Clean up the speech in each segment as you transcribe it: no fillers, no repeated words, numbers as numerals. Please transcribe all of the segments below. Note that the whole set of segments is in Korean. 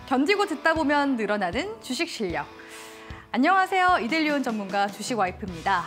견디고 듣다 보면 늘어나는 주식 실력. 안녕하세요. 이델리온 전문가 주식 와이프입니다.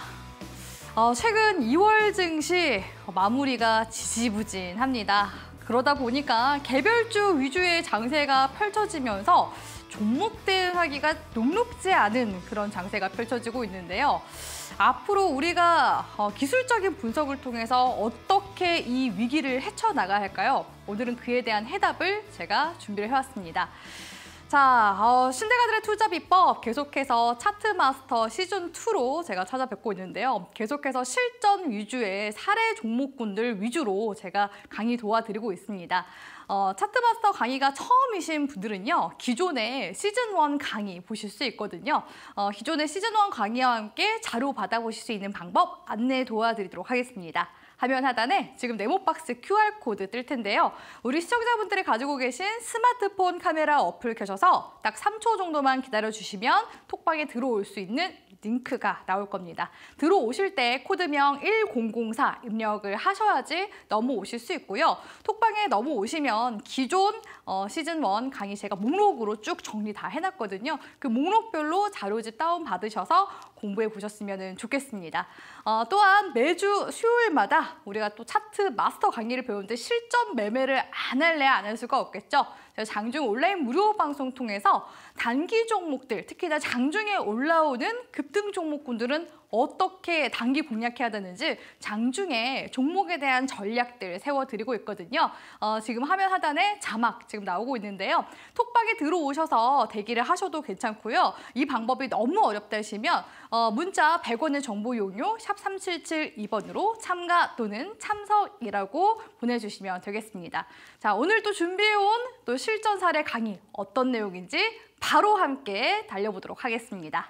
최근 2월 증시 마무리가 지지부진합니다. 그러다 보니까 개별주 위주의 장세가 펼쳐지면서 종목 대응하기가 녹록지 않은 그런 장세가 펼쳐지고 있는데요. 앞으로 우리가 기술적인 분석을 통해서 어떻게 이 위기를 헤쳐나가야 할까요? 오늘은 그에 대한 해답을 제가 준비를 해왔습니다. 자, 신대가들의 투자 비법 계속해서 차트마스터 시즌2로 제가 찾아뵙고 있는데요. 계속해서 실전 위주의 사례 종목군들 위주로 제가 강의 도와드리고 있습니다. 차트마스터 강의가 처음이신 분들은요, 기존의 시즌1 강의 보실 수 있거든요. 기존의 시즌1 강의와 함께 자료 받아보실 수 있는 방법 안내 도와드리도록 하겠습니다. 화면 하단에 지금 네모박스 QR코드 뜰 텐데요. 우리 시청자분들이 가지고 계신 스마트폰 카메라 어플 켜셔서 딱 3초 정도만 기다려주시면 톡방에 들어올 수 있는 링크가 나올 겁니다. 들어오실 때 코드명 1004 입력을 하셔야지 넘어오실 수 있고요. 톡방에 넘어오시면 기존 시즌1 강의 제가 목록으로 쭉 정리 다 해놨거든요. 그 목록별로 자료집 다운받으셔서 공부해 보셨으면 좋겠습니다. 또한 매주 수요일마다 우리가 또 차트 마스터 강의를 배우는데 실전 매매를 안 할래야 안 할 수가 없겠죠. 장중 온라인 무료 방송 통해서 단기 종목들, 특히나 장중에 올라오는 급등 종목군들은 어떻게 단기 공략해야 되는지 장중에 종목에 대한 전략들 세워드리고 있거든요. 지금 화면 하단에 자막 지금 나오고 있는데요. 톡방에 들어오셔서 대기를 하셔도 괜찮고요. 이 방법이 너무 어렵다 하시면 문자 100원의 정보 이용료 샵 3772번으로 참가 또는 참석이라고 보내주시면 되겠습니다. 자, 오늘 또 준비해온 또 실전 사례 강의 어떤 내용인지 바로 함께 달려보도록 하겠습니다.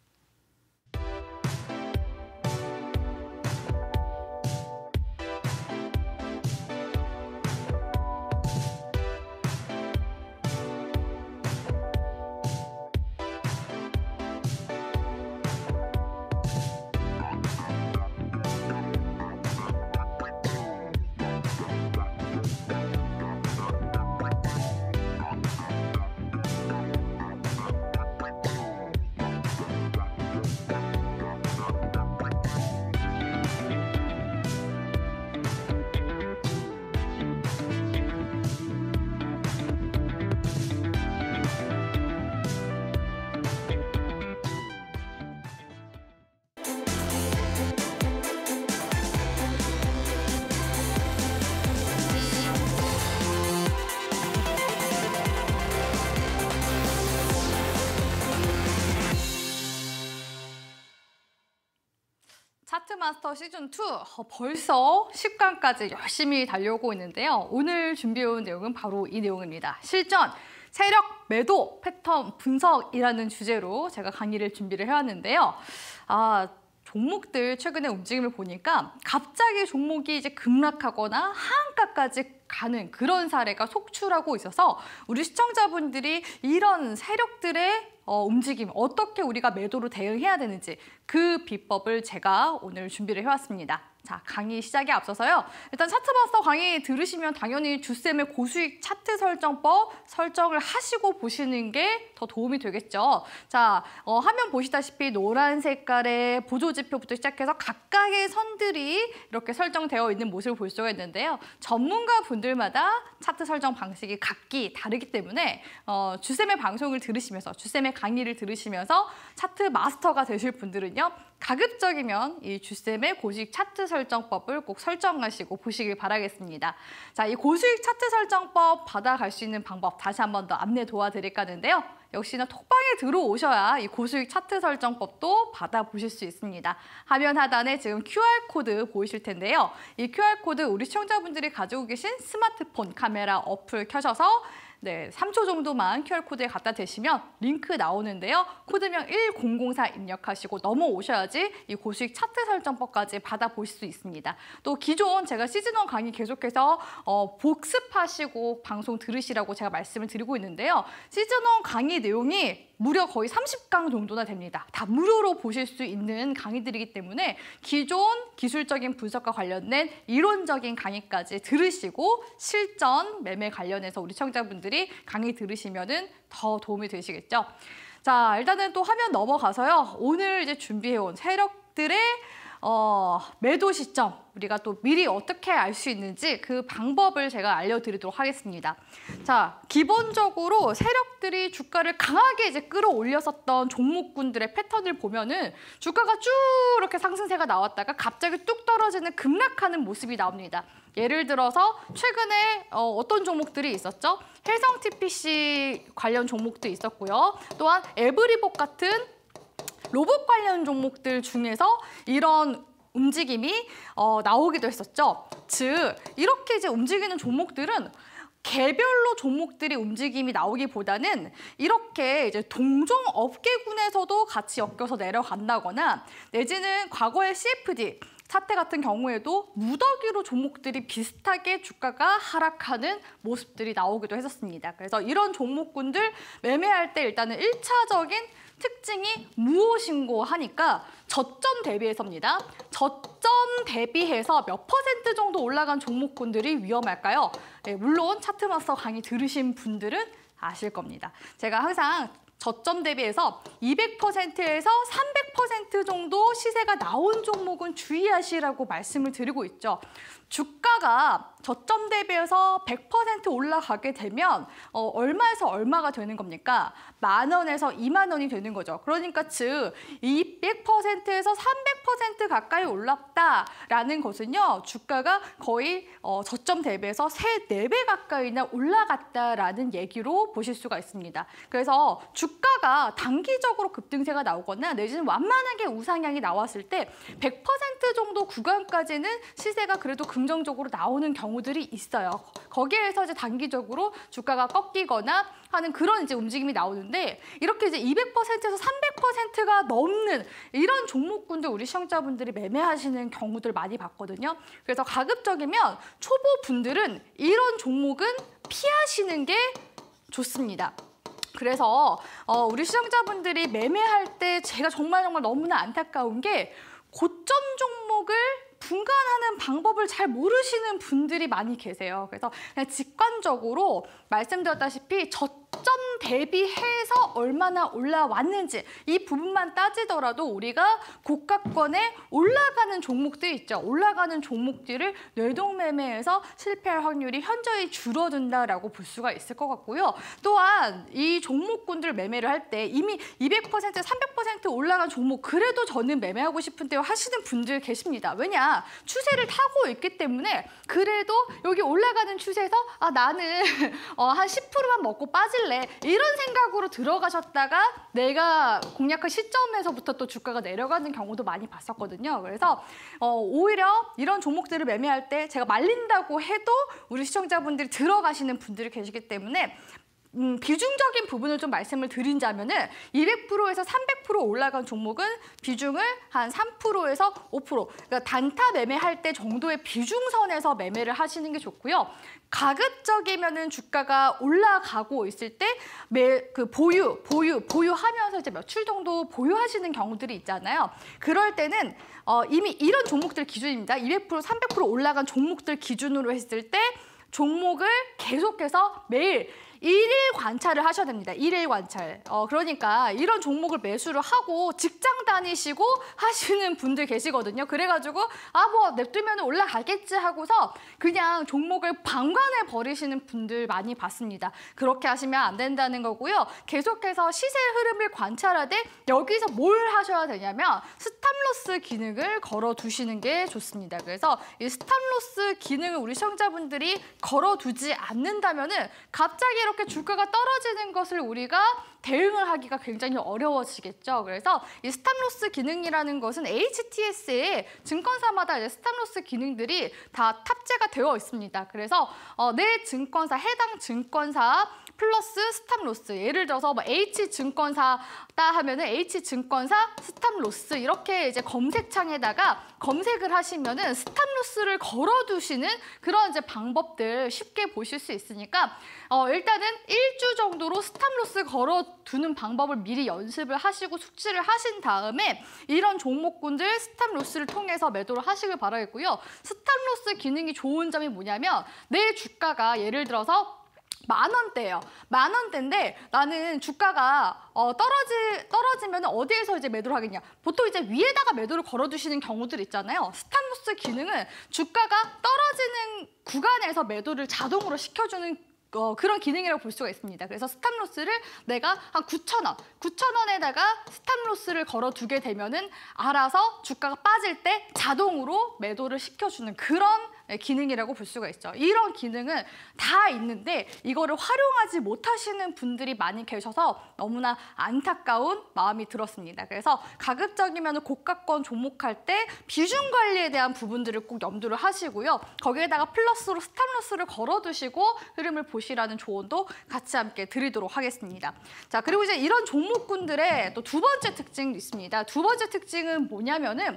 차트마스터 시즌2 벌써 10강까지 열심히 달려오고 있는데요. 오늘 준비해온 내용은 바로 이 내용입니다. 실전, 세력, 매도, 패턴, 분석이라는 주제로 제가 강의를 준비를 해왔는데요. 종목들 최근에 움직임을 보니까 갑자기 종목이 이제 급락하거나 하한가까지 가는 그런 사례가 속출하고 있어서 우리 시청자분들이 이런 세력들의 움직임, 어떻게 우리가 매도로 대응해야 되는지 그 비법을 제가 오늘 준비를 해왔습니다. 자, 강의 시작에 앞서서요. 일단 차트마스터 강의 들으시면 당연히 주쌤의 고수익 차트 설정법 설정을 하시고 보시는 게 더 도움이 되겠죠. 자, 화면 보시다시피 노란 색깔의 보조지표부터 시작해서 각각의 선들이 이렇게 설정되어 있는 모습을 볼 수가 있는데요. 전문가 분들마다 차트 설정 방식이 각기 다르기 때문에 주쌤의 방송을 들으시면서, 주쌤의 강의를 들으시면서 차트 마스터가 되실 분들은요. 가급적이면 이 주쌤의 고수익 차트 설정법을 꼭 설정하시고 보시길 바라겠습니다. 자, 이 고수익 차트 설정법 받아갈 수 있는 방법 다시 한 번 더 안내 도와드릴까 하는데요. 역시나 톡방에 들어오셔야 이 고수익 차트 설정법도 받아보실 수 있습니다. 화면 하단에 지금 QR코드 보이실 텐데요. 이 QR코드 우리 시청자분들이 가지고 계신 스마트폰 카메라 어플 켜셔서 3초 정도만 QR코드에 갖다 대시면 링크 나오는데요. 코드명 1004 입력하시고 넘어오셔야지 이 고수익 차트 설정법까지 받아보실 수 있습니다. 또 기존 제가 시즌1 강의 계속해서 복습하시고 방송 들으시라고 제가 말씀을 드리고 있는데요. 시즌1 강의 내용이 무려 거의 30강 정도나 됩니다. 다 무료로 보실 수 있는 강의들이기 때문에 기존 기술적인 분석과 관련된 이론적인 강의까지 들으시고 실전 매매 관련해서 우리 시청자분들이 종목들이 강의 들으시면은 더 도움이 되시겠죠. 자, 일단은 또 화면 넘어가서요. 오늘 이제 준비해온 세력들의 매도 시점, 우리가 또 미리 어떻게 알 수 있는지 그 방법을 제가 알려드리도록 하겠습니다. 자, 기본적으로 세력들이 주가를 강하게 이제 끌어올렸었던 종목군들의 패턴을 보면은 주가가 쭉 이렇게 상승세가 나왔다가 갑자기 뚝 떨어지는 급락하는 모습이 나옵니다. 예를 들어서 최근에 어떤 종목들이 있었죠? 혜성 TPC 관련 종목도 있었고요. 또한 에브리복 같은 로봇 관련 종목들 중에서 이런 움직임이 나오기도 했었죠. 즉, 이렇게 이제 움직이는 종목들은 개별로 종목들이 움직임이 나오기보다는 이렇게 이제 동종 업계군에서도 같이 엮여서 내려간다거나 내지는 과거의 CFD 사태 같은 경우에도 무더기로 종목들이 비슷하게 주가가 하락하는 모습들이 나오기도 했었습니다. 그래서 이런 종목군들 매매할 때 일단은 1차적인 특징이 무엇인고 하니까 저점 대비해서입니다. 저점 대비해서 몇 % 정도 올라간 종목군들이 위험할까요? 네, 물론 차트마스터 강의 들으신 분들은 아실 겁니다. 제가 항상 저점 대비해서 200%에서 300% 정도 시세가 나온 종목은 주의하시라고 말씀을 드리고 있죠. 주가가 저점 대비해서 100% 올라가게 되면 얼마에서 얼마가 되는 겁니까? 10,000원에서 20,000원이 되는 거죠. 그러니까 즉 200%에서 300% 가까이 올랐다라는 것은요. 주가가 거의 저점 대비해서 3, 4배 가까이나 올라갔다라는 얘기로 보실 수가 있습니다. 그래서 주가가 단기적으로 급등세가 나오거나 내지는 완만하게 우상향이 나왔을 때 100% 정도 구간까지는 시세가 그래도 긍정적으로 나오는 경우들이 있어요. 거기에서 이제 단기적으로 주가가 꺾이거나 하는 그런 이제 움직임이 나오는데 이렇게 이제 200%에서 300%가 넘는 이런 종목군들 우리 시청자분들이 매매하시는 경우들 많이 봤거든요. 그래서 가급적이면 초보분들은 이런 종목은 피하시는 게 좋습니다. 그래서 우리 시청자분들이 매매할 때 제가 정말 너무나 안타까운 게 고점 종목을 분간하는 방법을 잘 모르시는 분들이 많이 계세요. 그래서 그냥 직관적으로 말씀드렸다시피 저점 대비해서 얼마나 올라왔는지 이 부분만 따지더라도 우리가 고가권에 올라가는 종목들이 있죠. 올라가는 종목들을 뇌동매매에서 실패할 확률이 현저히 줄어든다라고 볼 수가 있을 것 같고요. 또한 이 종목군들 매매를 할 때 이미 200%, 300% 올라간 종목 그래도 저는 매매하고 싶은데요 하시는 분들 계십니다. 왜냐? 추세를 타고 있기 때문에 그래도 여기 올라가는 추세에서 나는 한 10%만 먹고 빠질래 이런 생각으로 들어가셨다가 내가 공략한 시점에서부터 또 주가가 내려가는 경우도 많이 봤었거든요. 그래서 오히려 이런 종목들을 매매할 때 제가 말린다고 해도 우리 시청자분들이 들어가시는 분들이 계시기 때문에 비중적인 부분을 좀 말씀을 드린다면은 200%에서 300% 올라간 종목은 비중을 한 3%에서 5%, 그러니까 단타 매매할 때 정도의 비중선에서 매매를 하시는 게 좋고요. 가급적이면은 주가가 올라가고 있을 때 보유하면서 이제 며칠 정도 보유하시는 경우들이 있잖아요. 그럴 때는 이미 이런 종목들 기준입니다. 200%, 300% 올라간 종목들 기준으로 했을 때 종목을 계속해서 매일 1일 관찰을 하셔야 됩니다. 1일 관찰. 그러니까 이런 종목을 매수를 하고 직장 다니시고 하시는 분들 계시거든요. 그래가지고 뭐 냅두면 올라가겠지 하고서 그냥 종목을 방관해 버리시는 분들 많이 봤습니다. 그렇게 하시면 안 된다는 거고요. 계속해서 시세 흐름을 관찰하되 여기서 뭘 하셔야 되냐면 스탑로스 기능을 걸어두시는 게 좋습니다. 그래서 이 스탑로스 기능을 우리 시청자분들이 걸어두지 않는다면은 갑자기 이렇게 주가가 떨어지는 것을 우리가 대응을 하기가 굉장히 어려워지겠죠. 그래서 이 스탑로스 기능이라는 것은 HTS에 증권사마다 이제 스탑로스 기능들이 다 탑재가 되어 있습니다. 그래서 내 증권사, 해당 증권사 플러스 스탑로스, 예를 들어서 뭐 H증권사다 하면은 H증권사 스탑로스 이렇게 이제 검색창에다가 검색을 하시면은 스탑로스를 걸어두시는 그런 이제 방법들 쉽게 보실 수 있으니까 일단은 1주 정도로 스탑로스 걸어두는 방법을 미리 연습을 하시고 숙지를 하신 다음에 이런 종목군들 스탑로스를 통해서 매도를 하시길 바라겠고요. 스탑로스 기능이 좋은 점이 뭐냐면 내 주가가 예를 들어서 10,000원대예요. 10,000원대인데 나는 주가가 떨어지면 어디에서 이제 매도를 하겠냐. 보통 이제 위에다가 매도를 걸어두시는 경우들 있잖아요. 스탑로스 기능은 주가가 떨어지는 구간에서 매도를 자동으로 시켜주는 그런 기능이라고 볼 수가 있습니다. 그래서 스탑로스를 내가 한 9,000원, 9,000원에다가 스탑로스를 걸어두게 되면은 알아서 주가가 빠질 때 자동으로 매도를 시켜주는 그런 기능이라고 볼 수가 있죠. 이런 기능은 다 있는데 이거를 활용하지 못하시는 분들이 많이 계셔서 너무나 안타까운 마음이 들었습니다. 그래서 가급적이면 고가권 종목할 때 비중 관리에 대한 부분들을 꼭 염두를 하시고요. 거기에다가 플러스로 스탑로스를 걸어두시고 흐름을 보시라는 조언도 같이 함께 드리도록 하겠습니다. 자, 그리고 이제 이런 종목군들의 또 두 번째 특징이 있습니다. 두 번째 특징은 뭐냐면은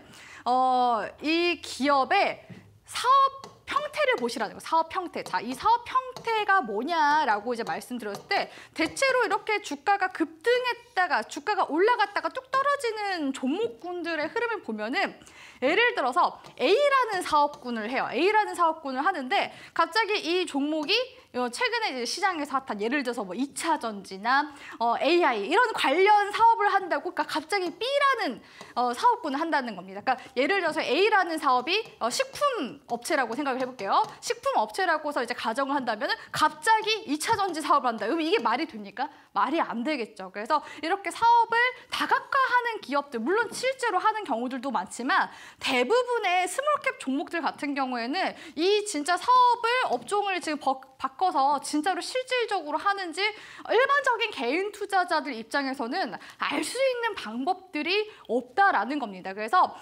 이 기업의 사업 형태를 보시라는 거예요. 사업 형태. 자, 이 사업 형태가 뭐냐라고 이제 말씀드렸을 때 대체로 이렇게 주가가 급등했다가 주가가 올라갔다가 뚝 떨어지는 종목군들의 흐름을 보면은 예를 들어서 A라는 사업군을 해요. A라는 사업군을 하는데 갑자기 이 종목이 최근에 이제 시장에서 핫한 예를 들어서 뭐 2차 전지나 AI 이런 관련 사업을 한다고 그러니까 갑자기 B라는 사업군을 한다는 겁니다. 그러니까 예를 들어서 A라는 사업이 식품 업체라고 생각을 해볼게요. 식품 업체라고서 이제 가정을 한다면 갑자기 2차 전지 사업을 한다. 그럼 이게 말이 됩니까? 말이 안 되겠죠. 그래서 이렇게 사업을 다각화하는 기업들, 물론 실제로 하는 경우들도 많지만 대부분의 스몰캡 종목들 같은 경우에는 이 진짜 사업을 업종을 지금 바꿔서 진짜로 실질적으로 하는지 일반적인 개인 투자자들 입장에서는 알 수 있는 방법들이 없다라는 겁니다. 그래서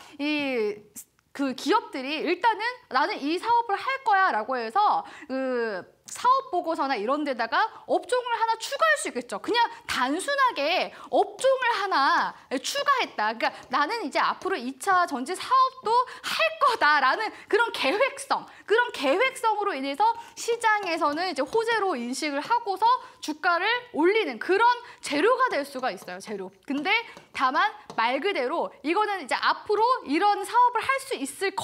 그 기업들이 일단은 나는 이 사업을 할 거야 라고 해서 사업 보고서나 이런 데다가 업종을 하나 추가할 수 있겠죠. 그냥 단순하게 업종을 하나 추가했다. 그러니까 나는 이제 앞으로 2차 전지 사업도 할 거다라는 그런 계획성으로 인해서 시장에서는 이제 호재로 인식을 하고서 주가를 올리는 그런 재료가 될 수가 있어요. 재료. 근데 다만 말 그대로 이거는 이제 앞으로 이런 사업을 할 수 있을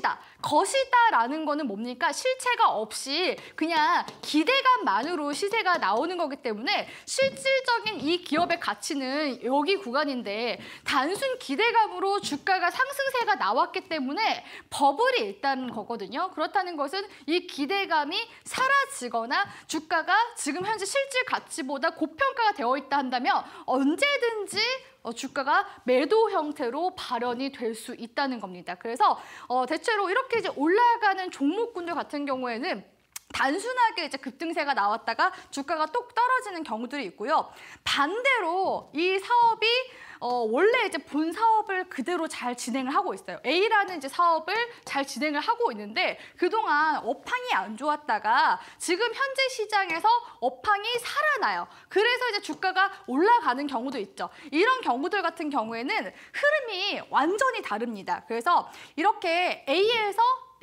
것이다라는 거는 뭡니까? 실체가 없이 그냥 기대감만으로 시세가 나오는 거기 때문에 실질적인 이 기업의 가치는 여기 구간인데 단순 기대감으로 주가가 상승세가 나왔기 때문에 버블이 있다는 거거든요. 그렇다는 것은 이 기대감이 사라지거나 주가가 지금 현재 실질 가치보다 고평가가 되어 있다 한다면 언제든지 주가가 매도 형태로 발현이 될 수 있다는 겁니다. 그래서 대체로 이렇게 이제 올라가는 종목군들 같은 경우에는 단순하게 이제 급등세가 나왔다가 주가가 똑 떨어지는 경우들이 있고요. 반대로 이 사업이 원래 이제 본 사업을 그대로 잘 진행을 하고 있어요. A라는 이제 사업을 잘 진행을 하고 있는데 그동안 업황이 안 좋았다가 지금 현재 시장에서 업황이 살아나요. 그래서 이제 주가가 올라가는 경우도 있죠. 이런 경우들 같은 경우에는 흐름이 완전히 다릅니다. 그래서 이렇게 A에서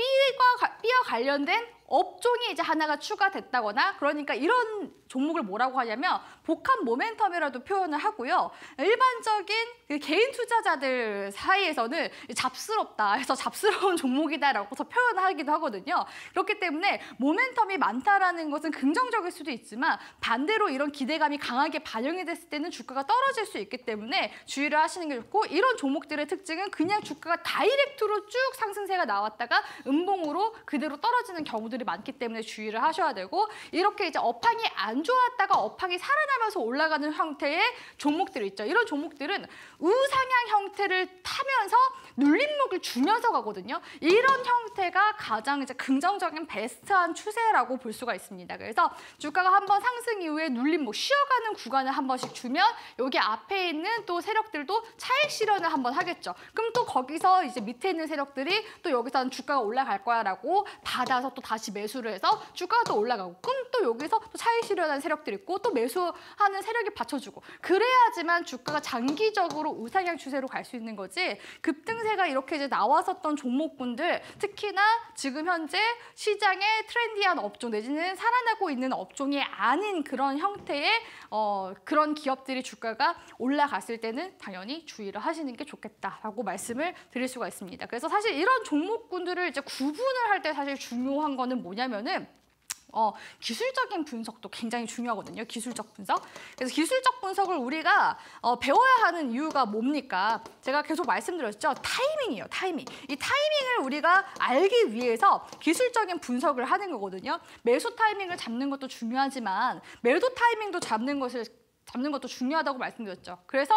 B와 관련된 업종이 이제 하나가 추가됐다거나 그러니까 이런 종목을 뭐라고 하냐면 복합 모멘텀이라도 표현을 하고요. 일반적인 그 개인 투자자들 사이에서는 잡스럽다 해서 잡스러운 종목이다라고서 표현하기도 하거든요. 그렇기 때문에 모멘텀이 많다라는 것은 긍정적일 수도 있지만 반대로 이런 기대감이 강하게 반영이 됐을 때는 주가가 떨어질 수 있기 때문에 주의를 하시는 게 좋고 이런 종목들의 특징은 그냥 주가가 다이렉트로 쭉 상승세가 나왔다가 음봉으로 그대로 떨어지는 경우들이 많기 때문에 주의를 하셔야 되고 이렇게 이제 업황이 안 좋았다가 업황이 살아나면서 올라가는 형태의 종목들이 있죠. 이런 종목들은 우상향 형태를 타면서 눌림목을 주면서 가거든요. 이런 형태가 가장 이제 긍정적인 베스트한 추세라고 볼 수가 있습니다. 그래서 주가가 한번 상승 이후에 눌림목 쉬어가는 구간을 한 번씩 주면 여기 앞에 있는 또 세력들도 차익 실현을 한번 하겠죠. 그럼 또 거기서 이제 밑에 있는 세력들이 또 여기서는 주가가 올라갈 거야라고 받아서 또 다시 매수를 해서 주가가 또 올라가고 그럼 또 여기서 또 차익 실현하는 세력들이 있고 또 매수하는 세력이 받쳐주고 그래야지만 주가가 장기적으로 우상향 추세로 갈 수 있는 거지 급등세가 이렇게 이제 나왔었던 종목군들 특히나 지금 현재 시장에 트렌디한 업종 내지는 살아나고 있는 업종이 아닌 그런 형태의 그런 기업들이 주가가 올라갔을 때는 당연히 주의를 하시는 게 좋겠다라고 말씀을 드릴 수가 있습니다. 그래서 사실 이런 종목군들을 이제 구분을 할 때 사실 중요한 거는 뭐냐면은 기술적인 분석도 굉장히 중요하거든요. 기술적 분석. 그래서 기술적 분석을 우리가 배워야 하는 이유가 뭡니까? 제가 계속 말씀드렸죠. 타이밍이에요. 타이밍. 이 타이밍을 우리가 알기 위해서 기술적인 분석을 하는 거거든요. 매수 타이밍을 잡는 것도 중요하지만 매도 타이밍도 잡는 것도 중요하다고 말씀드렸죠. 그래서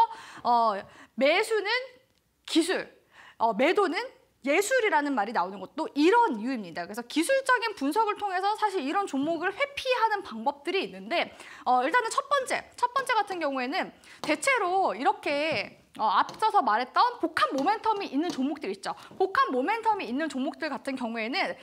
매수는 기술, 매도는 예술이라는 말이 나오는 것도 이런 이유입니다. 그래서 기술적인 분석을 통해서 사실 이런 종목을 회피하는 방법들이 있는데 일단은 첫 번째 같은 경우에는 대체로 이렇게 앞서서 말했던 복합 모멘텀이 있는 종목들 있죠. 복합 모멘텀이 있는 종목들 같은 경우에는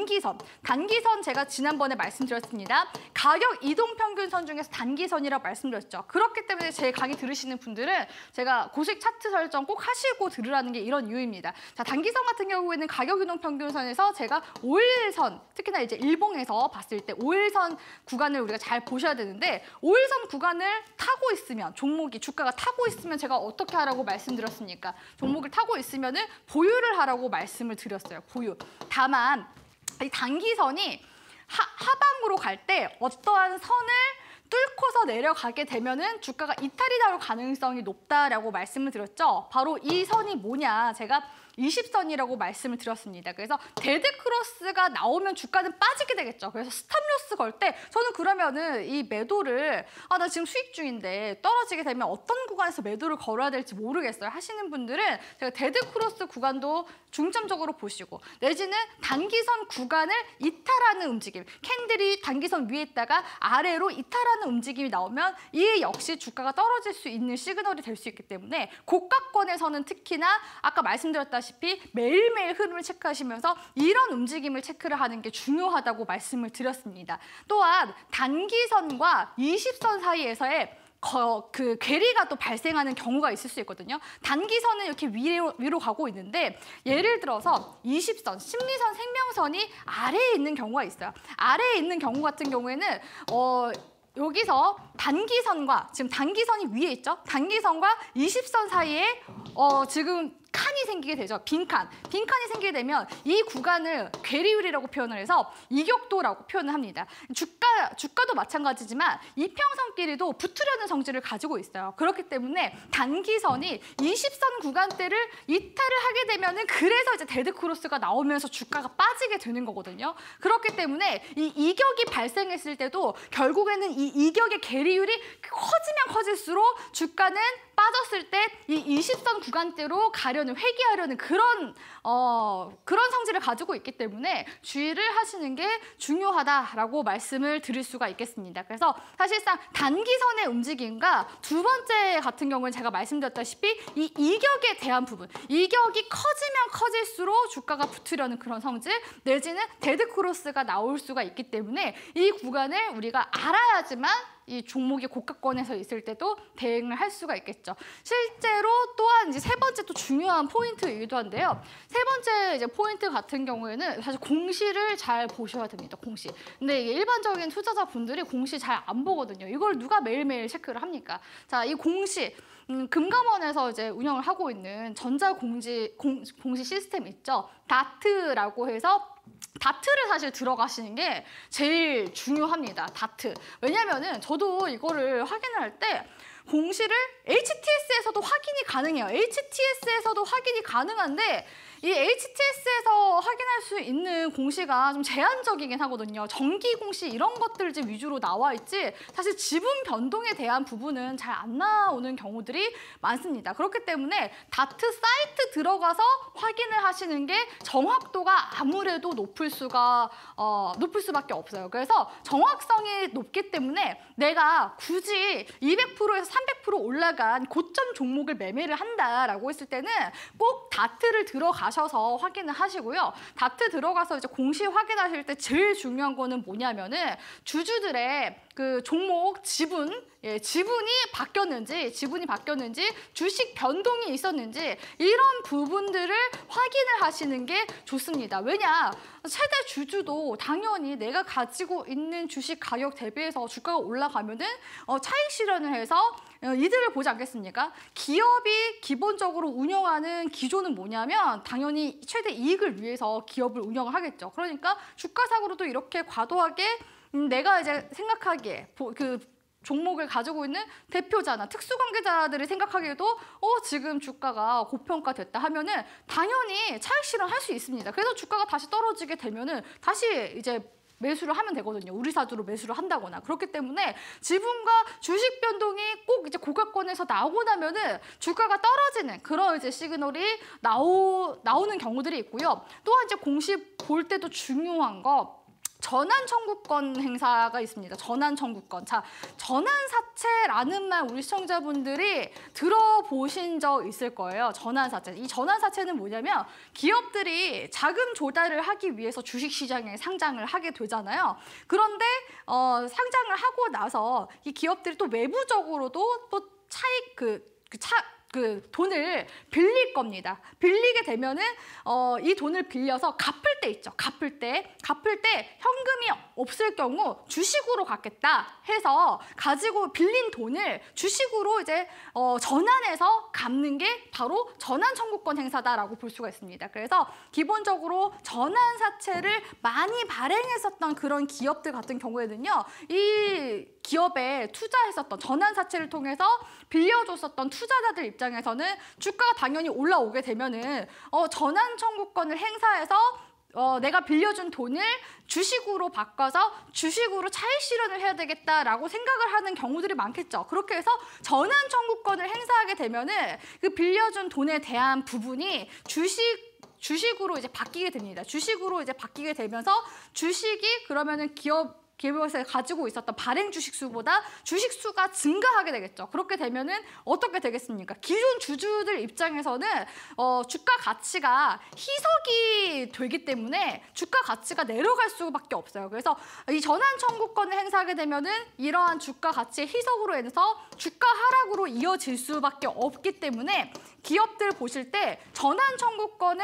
단기선 제가 지난번에 말씀드렸습니다. 가격 이동평균선 중에서 단기선이라고 말씀드렸죠. 그렇기 때문에 제 강의 들으시는 분들은 제가 고식 차트 설정 꼭 하시고 들으라는 게 이런 이유입니다. 자, 단기선 같은 경우에는 가격 이동평균선에서 제가 5일선, 특히나 이제 일봉에서 봤을 때 5일선 구간을 우리가 잘 보셔야 되는데 5일선 구간을 타고 있으면 주가가 타고 있으면 제가 어떻게 하라고 말씀드렸습니까? 종목을 타고 있으면은 보유를 하라고 말씀을 드렸어요. 보유. 다만 이 단기선이 하방으로 갈 때 어떠한 선을 뚫고서 내려가게 되면은 주가가 이탈이 나올 가능성이 높다라고 말씀을 드렸죠. 바로 이 선이 뭐냐? 제가 20선이라고 말씀을 드렸습니다. 그래서 데드크로스가 나오면 주가는 빠지게 되겠죠. 그래서 스탑로스 걸 때 저는 그러면은 이 매도를 나 지금 수익 중인데 떨어지게 되면 어떤 구간에서 매도를 걸어야 될지 모르겠어요 하시는 분들은 제가 데드크로스 구간도 중점적으로 보시고 내지는 단기선 구간을 이탈하는 움직임, 캔들이 단기선 위에 있다가 아래로 이탈하는 움직임이 나오면 이 역시 주가가 떨어질 수 있는 시그널이 될 수 있기 때문에 고가권에서는 특히나 아까 말씀드렸다시피 매일매일 흐름을 체크하시면서 이런 움직임을 체크를 하는 게 중요하다고 말씀을 드렸습니다. 또한 단기선과 20선 사이에서의 그 괴리가 또 발생하는 경우가 있을 수 있거든요. 단기선은 이렇게 위로 가고 있는데 예를 들어서 20선, 심리선, 생명선이 아래에 있는 경우가 있어요. 아래에 있는 경우 같은 경우에는 여기서 단기선과 지금 단기선이 위에 있죠. 단기선과 20선 사이에 지금 칸이 생기게 되죠. 빈칸이 생기게 되면 이 구간을 괴리율이라고 표현을 해서 이격도라고 표현을 합니다. 주가도 마찬가지지만 이평선끼리도 붙으려는 성질을 가지고 있어요. 그렇기 때문에 단기선이 20선 구간대를 이탈을 하게 되면은 그래서 이제 데드크로스가 나오면서 주가가 빠지게 되는 거거든요. 그렇기 때문에 이 이격이 발생했을 때도 결국에는 이 이격의 괴리율이 커지면 커질수록 주가는 빠졌을 때 이 20선 구간대로 회귀하려는 그런 성질을 가지고 있기 때문에 주의를 하시는 게 중요하다라고 말씀을 드릴 수가 있겠습니다. 그래서 사실상 단기선의 움직임과 두 번째 같은 경우는 제가 말씀드렸다시피 이 이격에 대한 부분, 이격이 커지면 커질수록 주가가 붙으려는 그런 성질 내지는 데드크로스가 나올 수가 있기 때문에 이 구간을 우리가 알아야지만 이 종목이 고가권에서 있을 때도 대응을 할 수가 있겠죠. 실제로 또한 이제 세 번째 또 중요한 포인트이기도 한데요. 세 번째 이제 포인트 같은 경우에는 사실 공시를 잘 보셔야 됩니다. 공시. 근데 이게 일반적인 투자자분들이 공시 잘 안 보거든요. 이걸 누가 매일매일 체크를 합니까? 자, 이 공시. 금감원에서 이제 운영을 하고 있는 전자공시 시스템 있죠. 다트라고 해서 다트를 사실 들어가시는 게 제일 중요합니다. 다트. 왜냐면은 저도 이거를 확인을 할 때 공시를 HTS에서도 확인이 가능해요. HTS에서도 확인이 가능한데 이 HTS에서 확인할 수 있는 공시가 좀 제한적이긴 하거든요. 정기 공시 이런 것들 이제 위주로 나와 있지 사실 지분 변동에 대한 부분은 잘 안 나오는 경우들이 많습니다. 그렇기 때문에 다트 사이트 들어가서 확인을 하시는 게 정확도가 아무래도 높을 수밖에 없어요. 그래서 정확성이 높기 때문에 내가 굳이 200%에서 300% 올라간 고점 종목을 매매를 한다라고 했을 때는 꼭 다트를 들어가셔서 확인을 하시고요. 다트 들어가서 이제 공시 확인하실 때 제일 중요한 거는 뭐냐면은 주주들의 그 종목 지분이 바뀌었는지 주식 변동이 있었는지 이런 부분들을 확인을 하시는 게 좋습니다. 왜냐? 최대 주주도 당연히 내가 가지고 있는 주식 가격 대비해서 주가가 올라가면은 차익 실현을 해서 이득을 보지 않겠습니까? 기업이 기본적으로 운영하는 기조는 뭐냐면 당연히 최대 이익을 위해서 기업을 운영을 하겠죠. 그러니까 주가 상으로도 이렇게 과도하게 내가 이제 생각하기에 종목을 가지고 있는 대표자나 특수관계자들이 생각하기에도 지금 주가가 고평가됐다 하면은 당연히 차익 실현할 수 있습니다. 그래서 주가가 다시 떨어지게 되면은 다시 이제 매수를 하면 되거든요. 우리사주로 매수를 한다거나. 그렇기 때문에 지분과 주식 변동이 꼭 이제 고가권에서 나오고 나면은 주가가 떨어지는 그런 이제 시그널이 나오는 경우들이 있고요. 또한 이제 공시 볼 때도 중요한 거, 전환 청구권 행사가 있습니다. 전환 청구권. 자, 전환사채라는 말 우리 시청자분들이 들어보신 적 있을 거예요. 전환사채. 이 전환사채는 뭐냐면 기업들이 자금 조달을 하기 위해서 주식시장에 상장을 하게 되잖아요. 그런데 상장을 하고 나서 이 기업들이 또 외부적으로도 또 차익 돈을 빌릴 겁니다. 빌리게 되면은 이 돈을 빌려서 갚을 때 있죠. 갚을 때 현금이 없을 경우 주식으로 갚겠다 해서 가지고 빌린 돈을 주식으로 이제 전환해서 갚는 게 바로 전환 청구권 행사다라고 볼 수가 있습니다. 그래서 기본적으로 전환 사채를 많이 발행했었던 그런 기업들 같은 경우에는요, 이 기업에 투자했었던 전환 사채를 통해서 빌려줬었던 투자자들 입장에서는 주가가 당연히 올라오게 되면은 전환 청구권을 행사해서 내가 빌려준 돈을 주식으로 바꿔서 주식으로 차익 실현을 해야 되겠다라고 생각을 하는 경우들이 많겠죠. 그렇게 해서 전환 청구권을 행사하게 되면은 그 빌려준 돈에 대한 부분이 주식으로 이제 바뀌게 됩니다. 주식으로 이제 바뀌게 되면서 주식이 그러면은 기업에서 가지고 있었던 발행 주식 수보다 주식 수가 증가하게 되겠죠. 그렇게 되면은 어떻게 되겠습니까? 기존 주주들 입장에서는 주가 가치가 희석이 되기 때문에 주가 가치가 내려갈 수밖에 없어요. 그래서 이 전환 청구권을 행사하게 되면은 이러한 주가 가치의 희석으로 인해서 주가 하락으로 이어질 수밖에 없기 때문에 기업들 보실 때 전환 청구권을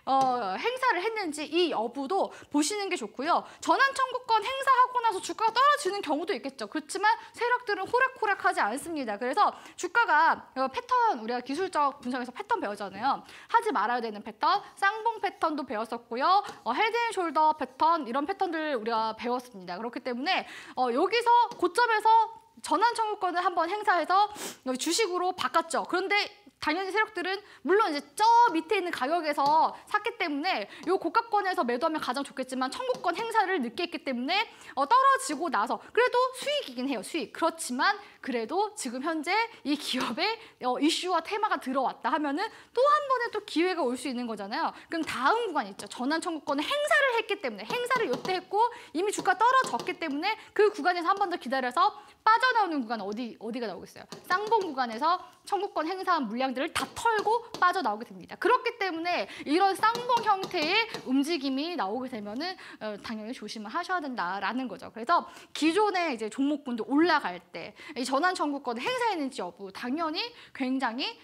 행사를 했는지 이 여부도 보시는 게 좋고요. 전환 청구권 행사하고 나서 주가가 떨어지는 경우도 있겠죠. 그렇지만 세력들은 호락호락하지 않습니다. 그래서 주가가 패턴, 우리가 기술적 분석에서 패턴 배우잖아요. 하지 말아야 되는 패턴, 쌍봉 패턴도 배웠었고요. 헤드앤숄더 패턴, 이런 패턴들 우리가 배웠습니다. 그렇기 때문에 여기서 고점에서 전환 청구권을 한번 행사해서 주식으로 바꿨죠. 그런데 당연히 세력들은 물론 이제 저 밑에 있는 가격에서 샀기 때문에 이 고가권에서 매도하면 가장 좋겠지만 청구권 행사를 늦게 했기 때문에 떨어지고 나서 그래도 수익이긴 해요. 수익. 그렇지만 그래도 지금 현재 이 기업에 이슈와 테마가 들어왔다 하면은 또 한 번에 또 기회가 올 수 있는 거잖아요. 그럼 다음 구간 있죠. 전환 청구권을 행사를 했기 때문에 행사를 요때 했고 이미 주가 떨어졌기 때문에 그 구간에서 한 번 더 기다려서 빠져나오는 구간 어디가 나오겠어요? 쌍봉 구간에서 청구권 행사한 물량들을 다 털고 빠져나오게 됩니다. 그렇기 때문에 이런 쌍봉 형태의 움직임이 나오게 되면은 당연히 조심을 하셔야 된다라는 거죠. 그래서 기존의 이제 종목군도 올라갈 때 이 전환 청구권을 행사했는지 여부 당연히 굉장히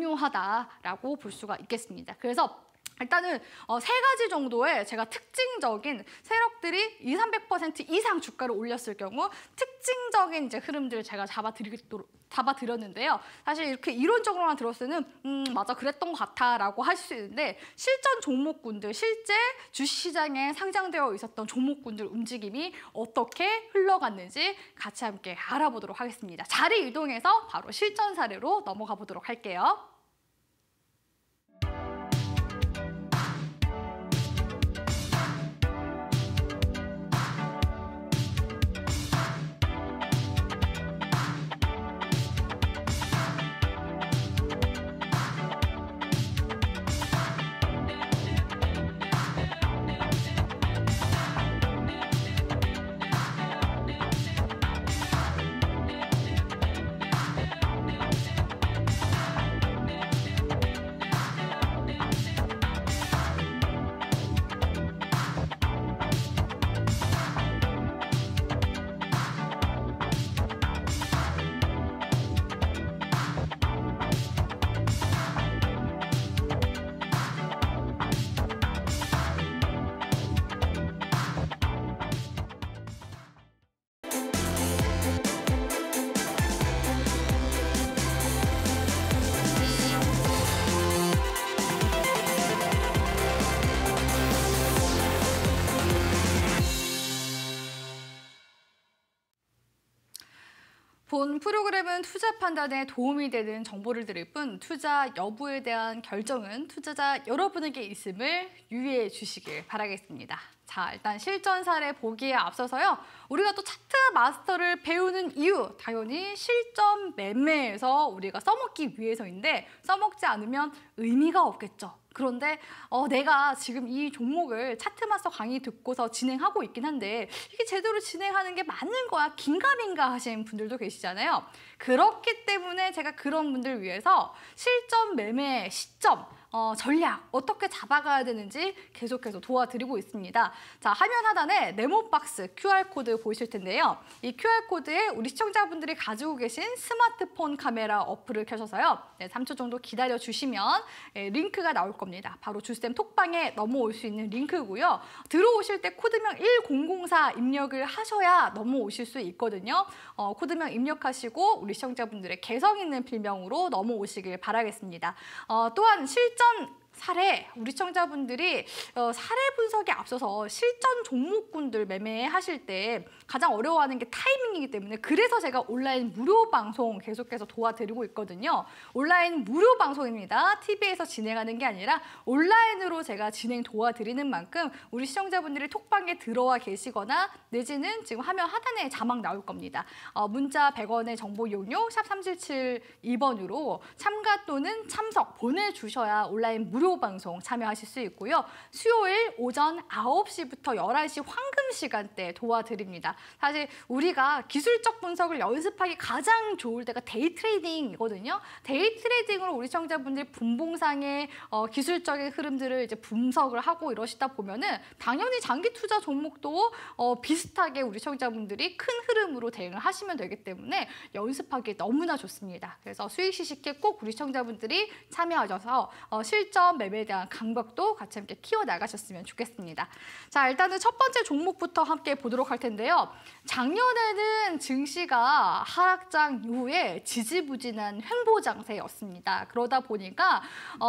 중요하다라고 볼 수가 있겠습니다. 그래서 일단은 세 가지 정도의 제가 특징적인 세력들이 200~300% 이상 주가를 올렸을 경우 특징적인 이제 흐름들을 제가 잡아드렸는데요. 사실 이렇게 이론적으로만 들었을 때는 맞아 그랬던 것 같아라고 하실 수 있는데 실전 종목군들, 실제 주식시장에 상장되어 있었던 종목군들 움직임이 어떻게 흘러갔는지 같이 함께 알아보도록 하겠습니다. 자리 이동해서 바로 실전 사례로 넘어가 보도록 할게요. 프로그램은 투자 판단에 도움이 되는 정보를 드릴 뿐 투자 여부에 대한 결정은 투자자 여러분에게 있음을 유의해 주시길 바라겠습니다. 자, 일단 실전 사례 보기에 앞서서요. 우리가 또 차트 마스터를 배우는 이유, 당연히 실전 매매에서 우리가 써먹기 위해서인데 써먹지 않으면 의미가 없겠죠. 그런데 내가 지금 이 종목을 차트마스터 강의 듣고서 진행하고 있긴 한데 이게 제대로 진행하는 게 맞는 거야? 긴가민가 하신 분들도 계시잖아요. 그렇기 때문에 제가 그런 분들 위해서 실전 매매 시점, 전략 어떻게 잡아가야 되는지 계속해서 도와드리고 있습니다. 자, 화면 하단에 네모박스 QR코드 보이실 텐데요. 이 QR코드에 우리 시청자분들이 가지고 계신 스마트폰 카메라 어플을 켜셔서요. 3초 정도 기다려주시면 링크가 나올 겁니다. 바로 주쌤 톡방에 넘어올 수 있는 링크고요. 들어오실 때 코드명 1004 입력을 하셔야 넘어오실 수 있거든요. 코드명 입력하시고 우리 시청자분들의 개성 있는 필명으로 넘어오시길 바라겠습니다. 또한 실전 사례, 우리 시청자분들이 사례 분석에 앞서서 실전 종목군들 매매하실 때 가장 어려워하는 게 타이밍이기 때문에 그래서 제가 온라인 무료 방송 계속해서 도와드리고 있거든요. 온라인 무료 방송입니다. TV에서 진행하는 게 아니라 온라인으로 제가 진행 도와드리는 만큼 우리 시청자분들이 톡방에 들어와 계시거나 내지는 지금 화면 하단에 자막 나올 겁니다. 문자 100원의 정보 이용료 샵 3772번으로 참가 또는 참석 보내주셔야 온라인 무료 방송 참여하실 수 있고요. 수요일 오전 9시부터 11시 황금 시간대 도와드립니다. 사실 우리가 기술적 분석을 연습하기 가장 좋을 때가 데이 트레이딩이거든요. 데이 트레이딩으로 우리 시청자분들이 분봉상의 기술적인 흐름들을 이제 분석을 하고 이러시다 보면은 당연히 장기 투자 종목도 비슷하게 우리 시청자분들이 큰 흐름으로 대응을 하시면 되기 때문에 연습하기 너무나 좋습니다. 그래서 수익 시식회 꼭 우리 시청자분들이 참여하셔서 실전 매매에 대한 감각도 같이 함께 키워나가셨으면 좋겠습니다. 자, 일단은 첫 번째 종목부터 함께 보도록 할 텐데요. 작년에는 증시가 하락장 이후에 지지부진한 횡보장세였습니다. 그러다 보니까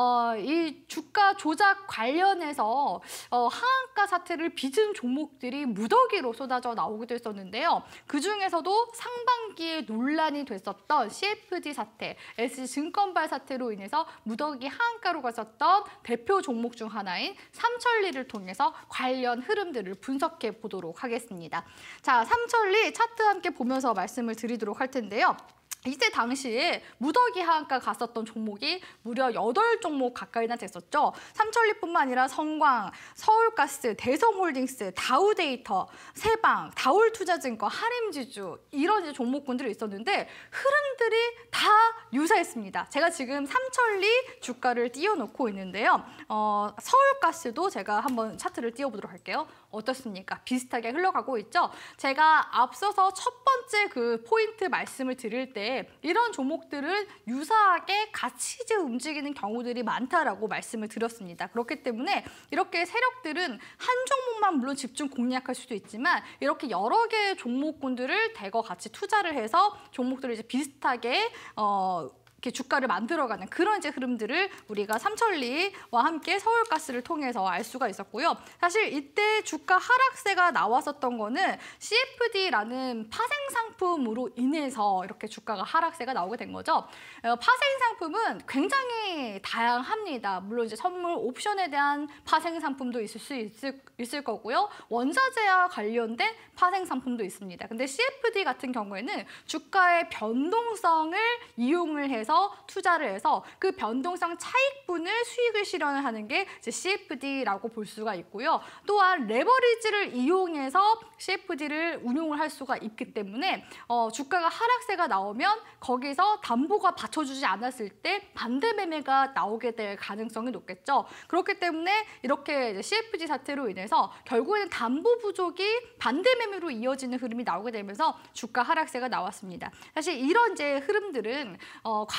이 주가 조작 관련해서 하한가 사태를 빚은 종목들이 무더기로 쏟아져 나오기도 했었는데요. 그중에서도 상반기에 논란이 됐었던 CFD 사태, SG증권발 사태로 인해서 무더기 하한가로 갔었던 대표 종목 중 하나인 삼천리를 통해서 관련 흐름들을 분석해 보도록 하겠습니다. 자, 삼천리 차트 함께 보면서 말씀을 드리도록 할 텐데요. 이때 당시에 무더기 하한가 갔었던 종목이 무려 8종목 가까이나 됐었죠. 삼천리뿐만 아니라 성광, 서울가스, 대성홀딩스, 다우데이터, 세방, 다울투자증권, 하림지주 이런 이제 종목군들이 있었는데 흐름들이 다 유사했습니다. 제가 지금 삼천리 주가를 띄워놓고 있는데요. 서울가스도 제가 한번 차트를 띄워보도록 할게요. 어떻습니까? 비슷하게 흘러가고 있죠. 제가 앞서서 첫 번째 그 포인트 말씀을 드릴 때 이런 종목들은 유사하게 같이 이제 움직이는 경우들이 많다라고 말씀을 드렸습니다. 그렇기 때문에 이렇게 세력들은 한 종목만 물론 집중 공략할 수도 있지만 이렇게 여러 개의 종목군들을 대거 같이 투자를 해서 종목들을 이제 비슷하게 이렇게 주가를 만들어가는 그런 이제 흐름들을 우리가 삼천리와 함께 서울가스를 통해서 알 수가 있었고요. 사실 이때 주가 하락세가 나왔었던 거는 CFD라는 파생 상품으로 인해서 이렇게 주가가 하락세가 나오게 된 거죠. 파생 상품은 굉장히 다양합니다. 물론 이제 선물 옵션에 대한 파생 상품도 있을 거고요. 원자재와 관련된 파생 상품도 있습니다. 근데 CFD 같은 경우에는 주가의 변동성을 이용을 해서 투자를 해서 그 변동성 차익분을 수익을 실현을 하는 게 이제 CFD라고 볼 수가 있고요. 또한 레버리지를 이용해서 CFD를 운용을 할 수가 있기 때문에 주가가 하락세가 나오면 거기서 담보가 받쳐주지 않았을 때 반대 매매가 나오게 될 가능성이 높겠죠. 그렇기 때문에 이렇게 CFD 사태로 인해서 결국에는 담보 부족이 반대 매매로 이어지는 흐름이 나오게 되면서 주가 하락세가 나왔습니다. 사실 이런 이제 흐름들은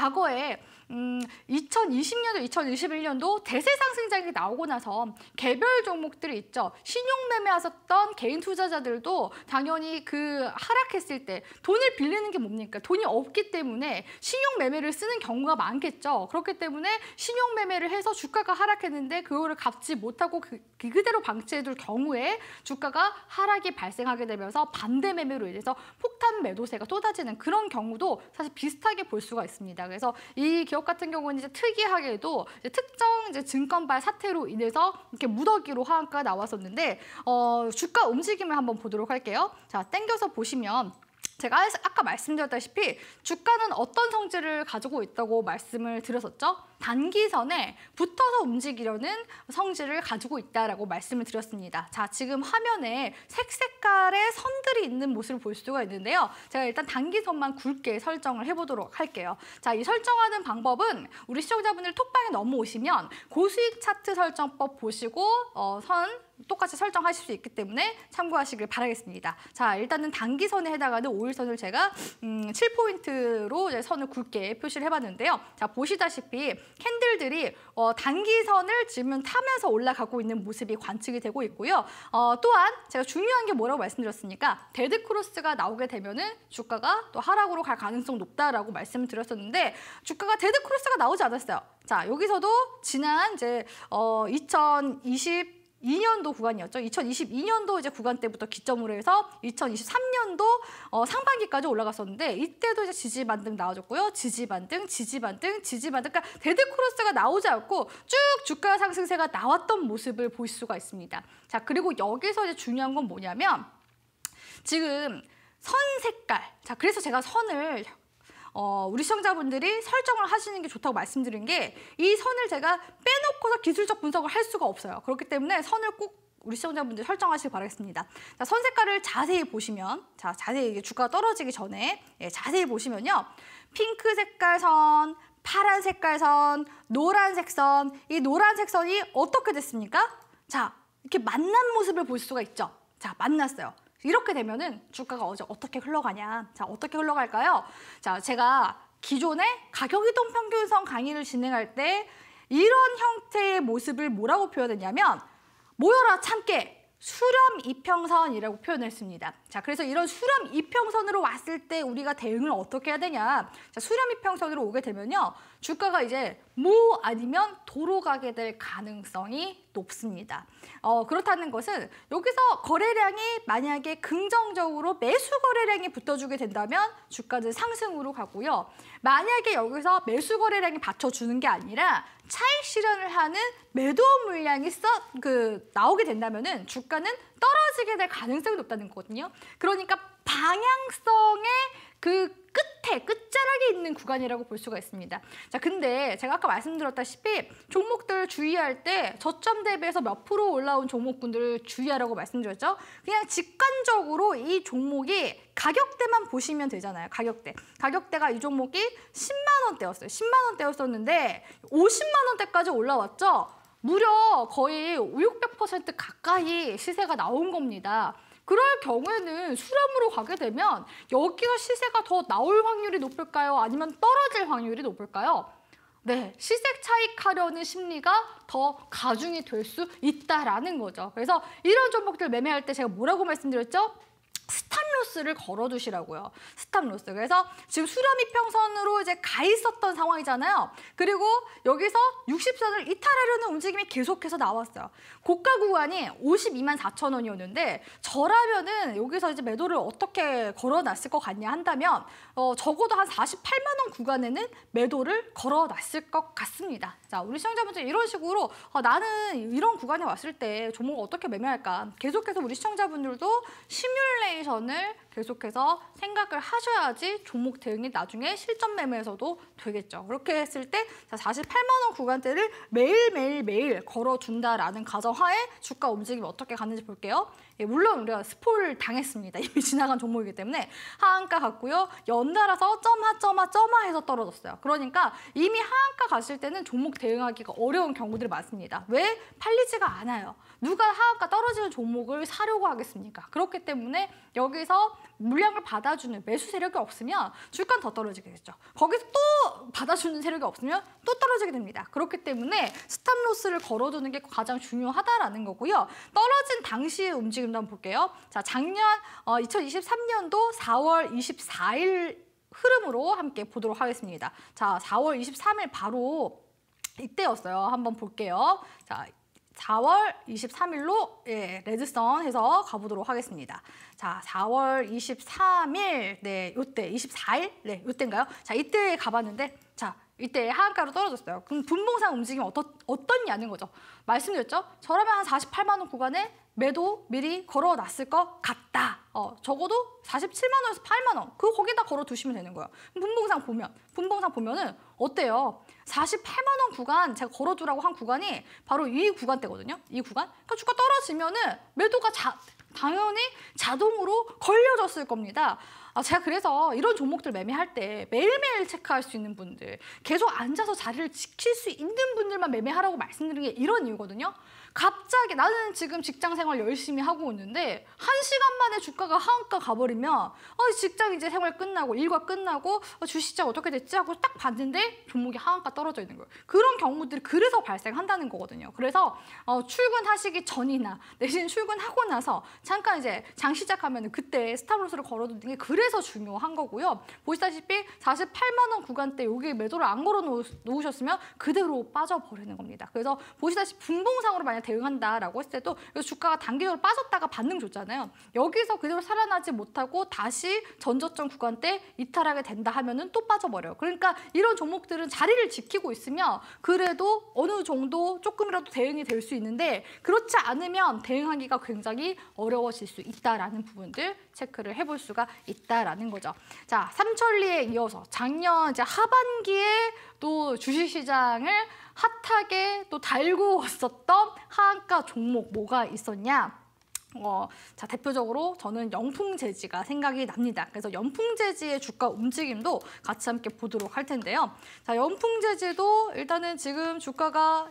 과거에 2020년도, 2021년도 대세 상승장이 나오고 나서 개별 종목들이 있죠. 신용매매하셨던 개인 투자자들도 당연히 그 하락했을 때 돈을 빌리는 게 뭡니까? 돈이 없기 때문에 신용매매를 쓰는 경우가 많겠죠. 그렇기 때문에 신용매매를 해서 주가가 하락했는데 그거를 갚지 못하고 그대로 방치해둘 경우에 주가가 하락이 발생하게 되면서 반대 매매로 인해서 폭탄 매도세가 쏟아지는 그런 경우도 사실 비슷하게 볼 수가 있습니다. 그래서 이 기업 같은 경우는 이제 특이하게도 이제 특정 이제 증권발 사태로 인해서 이렇게 무더기로 하한가가 나왔었는데 주가 움직임을 한번 보도록 할게요. 자, 땡겨서 보시면 제가 아까 말씀드렸다시피 주가는 어떤 성질을 가지고 있다고 말씀을 드렸었죠? 단기선에 붙어서 움직이려는 성질을 가지고 있다라고 말씀을 드렸습니다. 자, 지금 화면에 색깔의 선들이 있는 모습을 볼 수가 있는데요. 제가 일단 단기선만 굵게 설정을 해보도록 할게요. 자, 이 설정하는 방법은 우리 시청자분들 톡방에 넘어오시면 고수익 차트 설정법 보시고 선 똑같이 설정하실 수 있기 때문에 참고하시길 바라겠습니다. 자, 일단은 단기선에 해당하는 5일선을 제가 7포인트로 이제 선을 굵게 표시를 해봤는데요. 자, 보시다시피 캔들들이 단기선을 지금 타면서 올라가고 있는 모습이 관측이 되고 있고요. 또한 제가 중요한 게 뭐라고 말씀드렸으니까 데드크로스가 나오게 되면은 주가가 또 하락으로 갈 가능성 높다라고 말씀을 드렸었는데 주가가 데드크로스가 나오지 않았어요. 자, 여기서도 지난 이제 2022년도 구간이었죠. 2022년도 이제 구간 때부터 기점으로 해서 2023년도 상반기까지 올라갔었는데 이때도 이제 지지 반등 나와줬고요. 지지 반등, 지지 반등, 지지 반등. 그러니까 데드크로스가 나오지 않고 쭉 주가 상승세가 나왔던 모습을 볼 수가 있습니다. 자, 그리고 여기서 이제 중요한 건 뭐냐면 지금 선 색깔. 자, 그래서 제가 선을 우리 시청자분들이 설정을 하시는 게 좋다고 말씀드린 게 이 선을 제가 빼놓고서 기술적 분석을 할 수가 없어요. 그렇기 때문에 선을 꼭 우리 시청자분들 설정하시길 바라겠습니다. 자, 선 색깔을 자세히 보시면, 자, 자세히 주가가 떨어지기 전에 자세히 보시면요. 핑크 색깔 선, 파란 색깔 선, 노란색 선, 이 노란색 선이 어떻게 됐습니까? 자, 이렇게 만난 모습을 볼 수가 있죠. 자, 만났어요. 이렇게 되면은 주가가 어떻게 흘러가냐? 자, 어떻게 흘러갈까요? 자, 제가 기존에 가격 이동 평균선 강의를 진행할 때 이런 형태의 모습을 뭐라고 표현했냐면 모여라 참깨 수렴 이평선이라고 표현했습니다. 자, 그래서 이런 수렴 이평선으로 왔을 때 우리가 대응을 어떻게 해야 되냐? 자, 수렴 이평선으로 오게 되면요. 주가가 이제 모 아니면 도로 가게 될 가능성이 높습니다. 그렇다는 것은 여기서 거래량이 만약에 긍정적으로 매수 거래량이 붙어주게 된다면 주가는 상승으로 가고요. 만약에 여기서 매수 거래량이 받쳐주는 게 아니라 차익 실현을 하는 매도 물량이 나오게 된다면은 주가는 떨어지게 될 가능성이 높다는 거거든요. 그러니까 방향성의 그 끝자락에 있는 구간이라고 볼 수가 있습니다. 자, 근데 제가 아까 말씀드렸다시피 종목들 주의할 때 저점 대비해서 몇 프로 올라온 종목군들을 주의하라고 말씀드렸죠. 그냥 직관적으로 이 종목이 가격대만 보시면 되잖아요. 가격대가 이 종목이 10만 원대였어요. 10만 원대였었는데 50만 원대까지 올라왔죠. 무려 거의 600% 가까이 시세가 나온 겁니다. 그럴 경우에는 수렴으로 가게 되면 여기가 시세가 더 나올 확률이 높을까요? 아니면 떨어질 확률이 높을까요? 네, 시세 차익하려는 심리가 더 가중이 될 수 있다라는 거죠. 그래서 이런 종목들 매매할 때 제가 뭐라고 말씀드렸죠? 스탑로스를 걸어두시라고요. 스탑로스. 그래서 지금 수렴 이평선으로 이제 가 있었던 상황이잖아요. 그리고 여기서 60선을 이탈하려는 움직임이 계속해서 나왔어요. 고가 구간이 52만 4천 원이었는데 저라면은 여기서 이제 매도를 어떻게 걸어놨을 것 같냐 한다면 적어도 한 48만 원 구간에는 매도를 걸어놨을 것 같습니다. 자, 우리 시청자분들 이런 식으로 나는 이런 구간에 왔을 때 종목을 어떻게 매매할까? 계속해서 우리 시청자분들도 시뮬레이션을 계속해서 생각을 하셔야지 종목 대응이 나중에 실전 매매에서도 되겠죠. 그렇게 했을 때 48만 원 구간대를 매일 걸어둔다라는 가정하에 주가 움직임이 어떻게 가는지 볼게요. 예, 물론 우리가 스포를 당했습니다. 이미 지나간 종목이기 때문에 하한가 갔고요. 연달아서 점화 해서 떨어졌어요. 그러니까 이미 하한가 갔을 때는 종목 대응하기가 어려운 경우들이 많습니다. 왜? 팔리지가 않아요. 누가 하한가 떨어지는 종목을 사려고 하겠습니까? 그렇기 때문에 여기서 물량을 받아주는 매수 세력이 없으면 주가는 더 떨어지겠죠. 거기서 또 받아주는 세력이 없으면 또 떨어지게 됩니다. 그렇기 때문에 스탑로스를 걸어두는 게 가장 중요하다라는 거고요. 떨어진 당시의 움직임도 한번 볼게요. 자, 작년 2023년도 4월 24일 흐름으로 함께 보도록 하겠습니다. 자, 4월 23일 바로 이때였어요. 한번 볼게요. 자, 4월 23일로 레드선 해서 가보도록 하겠습니다. 자, 4월 23일, 네, 요때 24일, 네, 요때인가요? 자, 이때 가봤는데, 자, 이때 하한가로 떨어졌어요. 그럼 분봉상 움직임이 어떻냐는 거죠. 말씀드렸죠? 저라면 한 48만 원 구간에 매도 미리 걸어놨을 것 같다. 적어도 47만 원에서 8만 원. 거기다 걸어두시면 되는 거예요. 분봉상 보면은 어때요? 48만 원 구간 제가 걸어두라고 한 구간이 바로 이 구간대거든요. 이 구간. 그러니까 주가 떨어지면은 매도가 당연히 자동으로 걸려졌을 겁니다. 제가 그래서 이런 종목들 매매할 때 매일매일 체크할 수 있는 분들, 계속 앉아서 자리를 지킬 수 있는 분들만 매매하라고 말씀드린 게 이런 이유거든요. 갑자기 나는 지금 직장 생활 열심히 하고 있는데 1시간 만에 주가가 하한가 가버리면 직장 이제 생활 끝나고 일과 끝나고 주식시장 어떻게 됐지 하고 딱 봤는데 종목이 하한가 떨어져 있는 거예요. 그런 경우들이 그래서 발생한다는 거거든요. 그래서 출근하시기 전이나 내신 출근하고 나서 잠깐 이제 장 시작하면 그때 스탑로스를 걸어두는 게 그래서 중요한 거고요. 보시다시피 48만 원 구간대 여기 매도를 안 걸어 놓으셨으면 그대로 빠져버리는 겁니다. 그래서 보시다시피 분봉상으로 만약 대응한다라고 했을 때도 주가가 단기적으로 빠졌다가 반등 줬잖아요. 여기서 그대로 살아나지 못하고 다시 전저점 구간대 이탈하게 된다 하면은 또 빠져버려요. 그러니까 이런 종목들은 자리를 지키고 있으면 그래도 어느 정도 조금이라도 대응이 될 수 있는데 그렇지 않으면 대응하기가 굉장히 어려워질 수 있다라는 부분들 체크를 해볼 수가 있다라는 거죠. 자, 삼천리에 이어서 작년 이제 하반기에 또 주식시장을 핫하게 또 달구었었던 하한가 종목 뭐가 있었냐? 자, 대표적으로 저는 영풍재지가 생각이 납니다. 그래서 영풍재지의 주가 움직임도 같이 함께 보도록 할 텐데요. 자, 영풍재지도 일단은 지금 주가가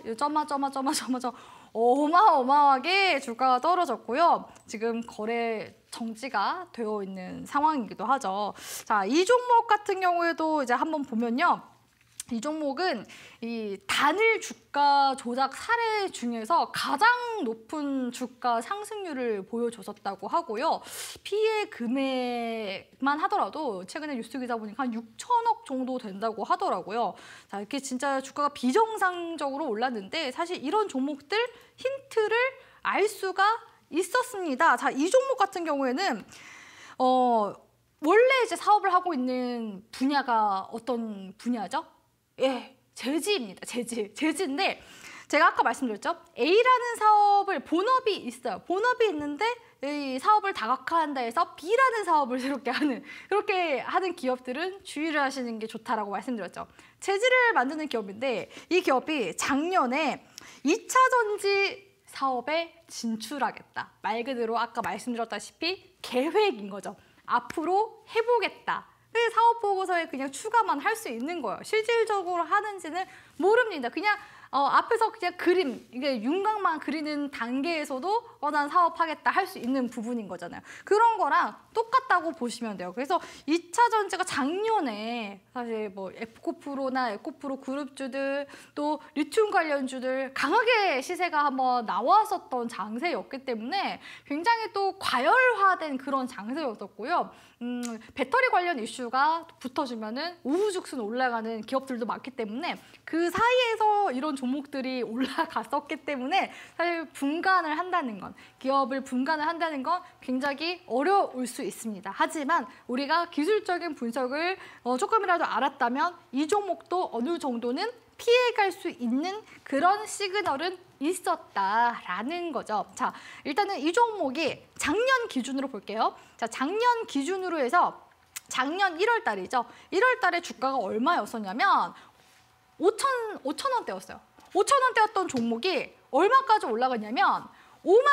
어마어마하게 주가가 떨어졌고요. 지금 거래 정지가 되어 있는 상황이기도 하죠. 자, 이 종목 같은 경우에도 이제 한번 보면요. 이 종목은 이 단일 주가 조작 사례 중에서 가장 높은 주가 상승률을 보여줬었다고 하고요. 피해 금액만 하더라도 최근에 뉴스 기사 보니까 한 6천억 정도 된다고 하더라고요. 자, 이렇게 진짜 주가가 비정상적으로 올랐는데 사실 이런 종목들 힌트를 알 수가 있었습니다. 자, 이 종목 같은 경우에는 원래 이제 사업을 하고 있는 분야가 어떤 분야죠? 예, 재지입니다. 재지인데 제가 아까 말씀드렸죠. A라는 사업을 본업이 있어요. 본업이 있는데 이 사업을 다각화한다 해서 B라는 사업을 그렇게 하는 기업들은 주의를 하시는 게 좋다라고 말씀드렸죠. 재지를 만드는 기업인데 이 기업이 작년에 2차 전지 사업에 진출하겠다. 말 그대로 아까 말씀드렸다시피 계획인 거죠. 앞으로 해보겠다. 사업 보고서에 그냥 추가만 할 수 있는 거예요. 실질적으로 하는지는 모릅니다. 그냥 앞에서 그냥 그림, 이게 윤곽만 그리는 단계에서도 난 사업하겠다 할 수 있는 부분인 거잖아요. 그런 거랑 똑같다고 보시면 돼요. 그래서 2차 전지가 작년에 사실 뭐 에코프로나 에코프로 그룹주들 또 리튬 관련주들 강하게 시세가 한번 나왔었던 장세였기 때문에 굉장히 또 과열화된 그런 장세였었고요. 배터리 관련 이슈가 붙어주면은 우후죽순 올라가는 기업들도 많기 때문에 그 사이에서 이런 종목들이 올라갔었기 때문에 사실 분간을 한다는 건, 기업을 분간을 한다는 건 굉장히 어려울 수 있습니다. 하지만 우리가 기술적인 분석을 조금이라도 알았다면 이 종목도 어느 정도는 피해갈 수 있는 그런 시그널은 있었다라는 거죠. 자, 일단은 이 종목이 작년 기준으로 볼게요. 자, 작년 기준으로 해서 작년 1월 달이죠. 1월 달에 주가가 얼마였었냐면 5,000원대였어요. 5,000원대였던 종목이 얼마까지 올라갔냐면